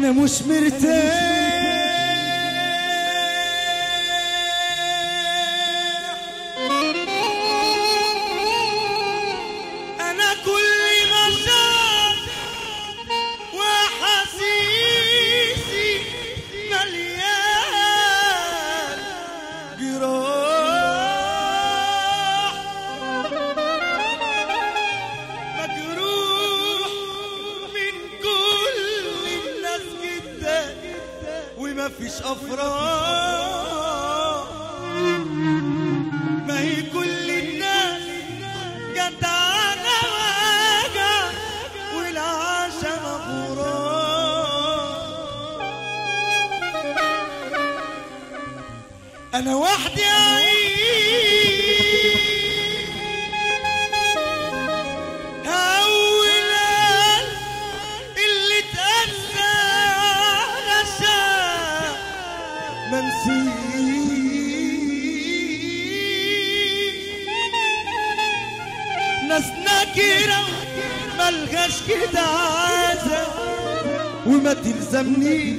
انا مش مرتاح، انا كل مشاعر واحاسيسي مليان جراح، مجروح من كل الناس جدا وما فيش افراح، ما هي كل الناس جدعانة وجع والعشم غرام، انا وحدي اعيش اول اللي اتأذى علشان ما نسيش، ناس نكرة ملهاش كده عازة وما تلزمني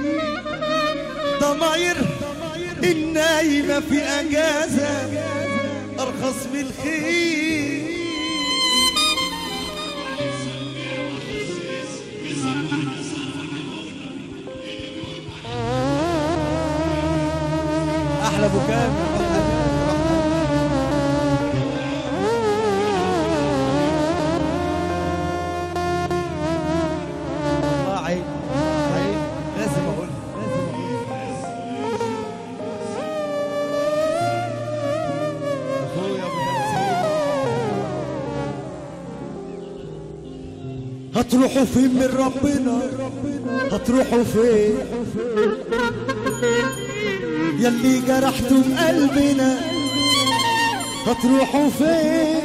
ضماير النايمة في اجازة ارخص من الخير، احلى بكاء والله. عيب عيب لازم اقول اخويا ابو نسيم. هتروحوا فين من ربنا؟ هتروحوا فين يلي جرحتم قلبنا؟ هتروحوا فين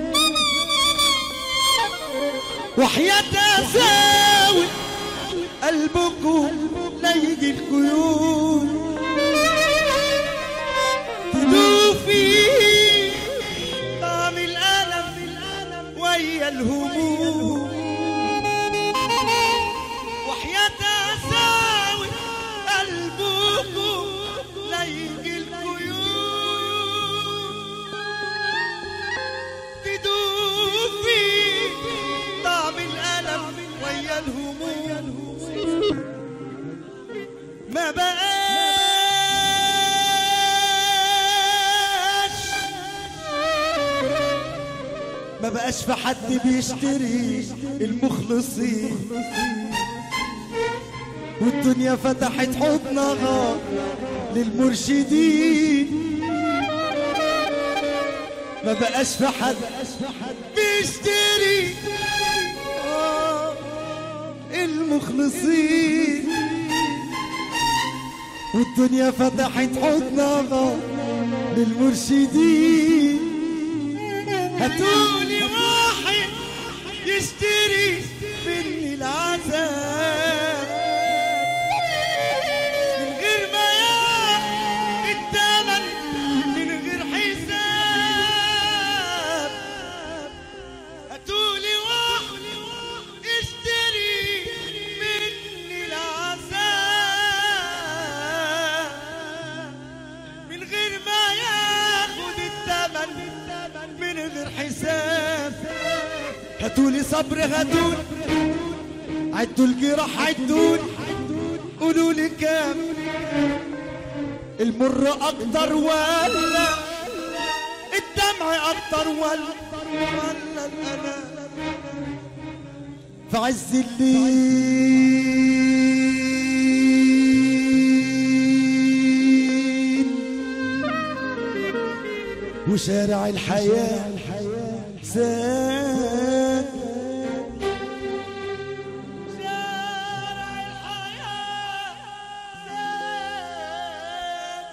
وحياة أساوي قلبكم لا يجي القيود تدوفي طعم الألم ويا الهموم، وحياة أساوي قلبكم لا يجي القيود تدوفي طعم الألم ويا الهموم، ما بقاش في حد بيشتري المخلصين، والدنيا فتحت حضنها للمرشدين، ما بقاش في حد بيشتري المخلصين، والدنيا فتحت حضنها للمرشدين. هاتولي واحد يشتري مني العذاب من غير ما ياخد الثمن من غير حساب، هاتولي واحد يشتري مني العذاب من غير ما ياخد الثمن من غير حساب. هاتولي صبر هاتولي عدوا الجراح عدوني قولولي كام المر اكتر ولا الدمع اكتر ولا الالم في عز الليل وشارع الحياة ساد، شارع الحياة ساد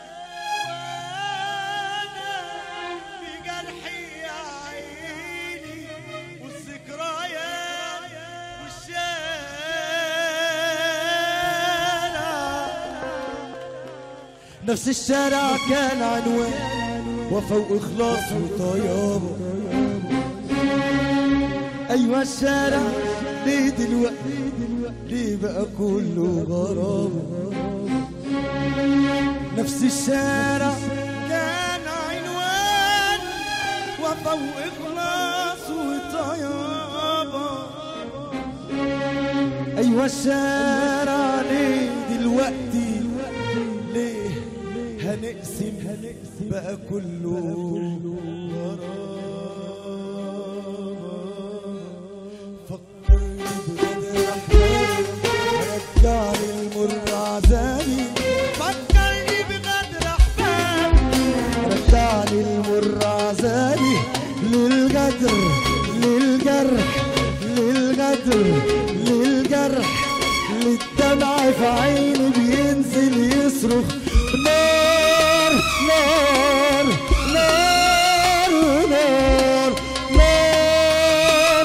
وانا في جرحي يا عيني والذكريات والشارع، نفس الشارع كان عنوان وفوق إخلاص وطيابة. أيوة الشارع ليه دلوقتي ليه بقى كله غرام؟ نفس الشارع كان عنوان وفا وإخلاص وطيابة. أيوة الشارع ليه دلوقتي ليه هنقسم بقى كله غرام؟ فكرني بغدر أحلامي رجعني المر عذابي. فكرني بغدر أحبابي رجعني المر عذابي. للغدر للجرح للغدر للجرح للدمع في عيني بينزل يصرخ نار نار نار نار نار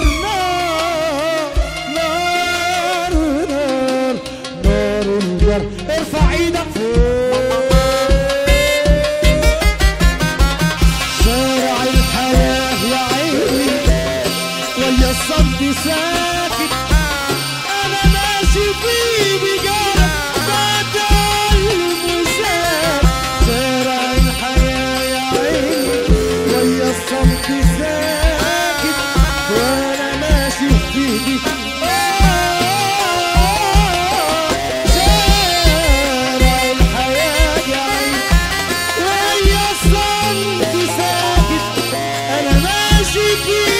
نار نار نار نار الجرح. ارفع ايدك فوق. شارع الحياة يا عيني ويا الصمت ساكت. انا ماشي فيه بجرح بدل المسار. شارع الحياة يا عيني ويا الصمت ساكت وانا ماشي فيه شارع الحياة يا عيني ويا الصمت ساكت. انا ماشي فيه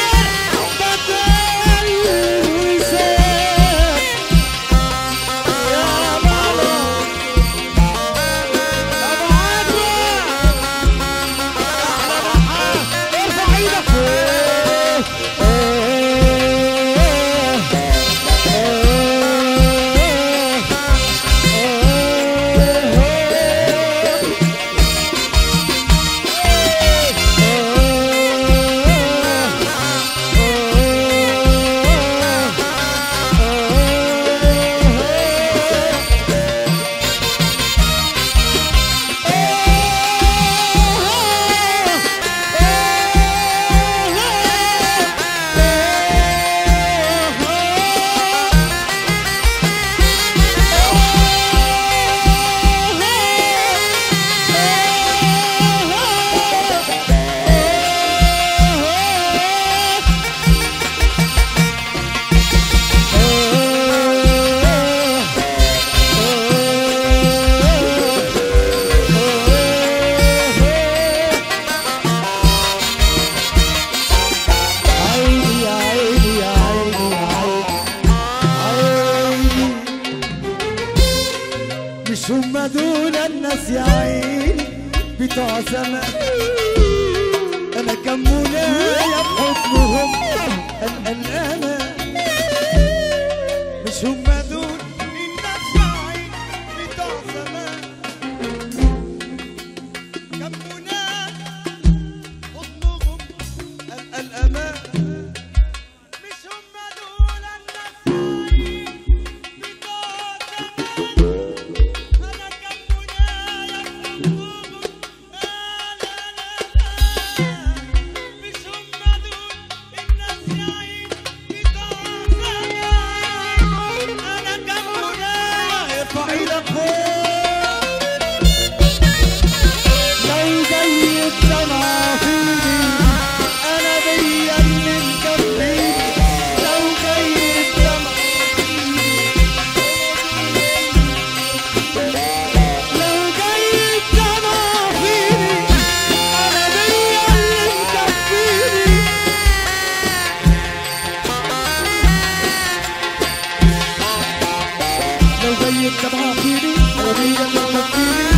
مش هم دول الناس يا عيني بتوع زمان. انا كم منايا بحضنهم انا مش هم دول الناس يا عيني بتوع زمان. كم مناد حضنهم الأمان. مش هم دول الناس يا عيني بتوع زمان. أنا كم منايا بحضنهم مش هم دول الناس يا عيني بتوع زمان. أنا كم منايا ارفع ايدك فوق. لو جاي الدمعة فيني انا بيا اللي مكفيني. لو جاي الدمعة لو جاي الدمعة فيني انا بيا اللي مكفيني. لو جاي الدمعة فيني انا بيا اللي مكفيني.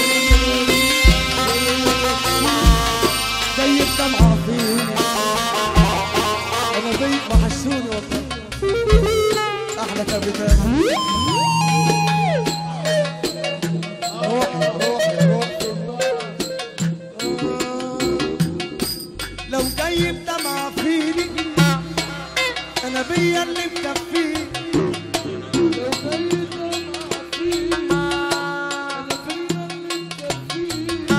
زي الدمعة فيني انا زي وحشوني والله. احلى كابتن روحي روحي روحي. لو جاي بدمعة فيني انا بيا اللي مكفيني. لو جاي بدمعة فيني انا بيا اللي مكفيني.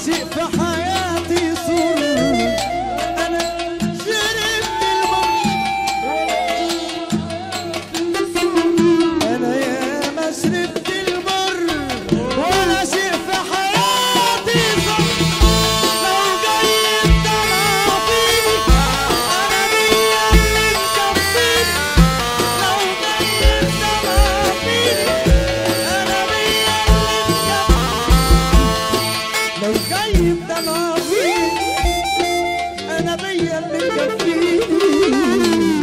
شيء في حياتي صور. أنا شربت المر، أنا ياما شربت المر، ولا شيء في حياتي صور. لو جاي الدمع فيني أنا بيا اللي مكفيني، لو جاي الدمع فيني أنا بيا اللي مكفيني، لو جاي الدمع فيني أنا بيا اللي مكفيني.